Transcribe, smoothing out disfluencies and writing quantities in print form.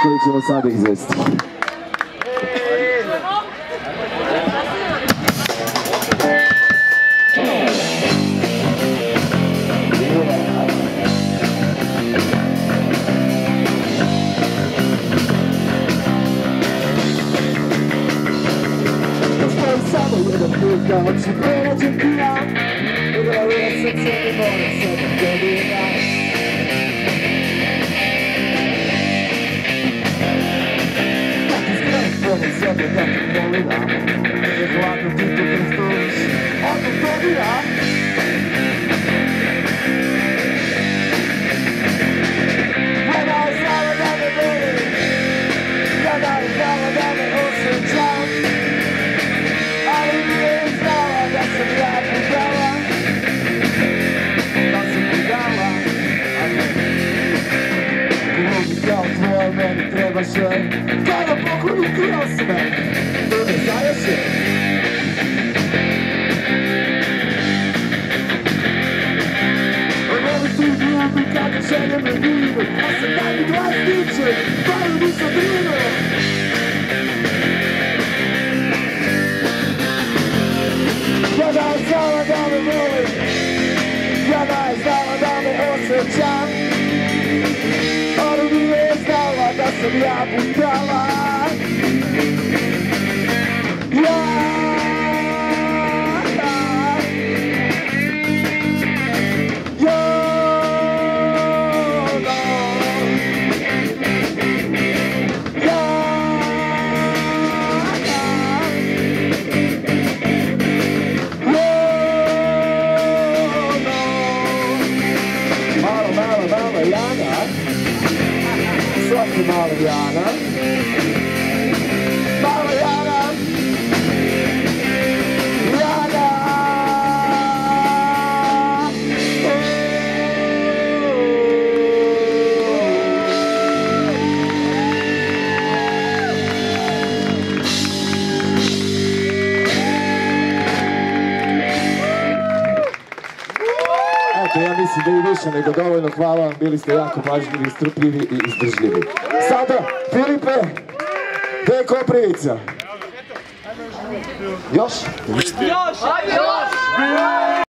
koji ćemo sada izvesti. Samo jedan put da oči prenađem ti ja, ugrlavila srce i moram sebe tebi ja. Tako skrenem pored sebe da te volila, jer hladno ti to prestojiš, onda tebi ja. Kada je znala da me voli, kada je znala da me osjećam, ali nije znala da sam ja budala, da sam budala, a ne. Kulogi kao tvoje meni trebaše, kada pokoju kroz me, to ne zaješe. Ovo ti glumi kada želje me vide, a sam daj mi glas tiče, paju nisam brino. Kada je znala da me voli, kada je znala da me osjećam, ali nije znala da sam ja budala. Svaki mali Jana, mala Jana, Jana. Eto, ja mislim da i više nego dovoljno, hvala vam, bili ste jako pažljivi, strpljivi i izdržljivi. Sada, Filipe, gde je Koprivica? Još? Još!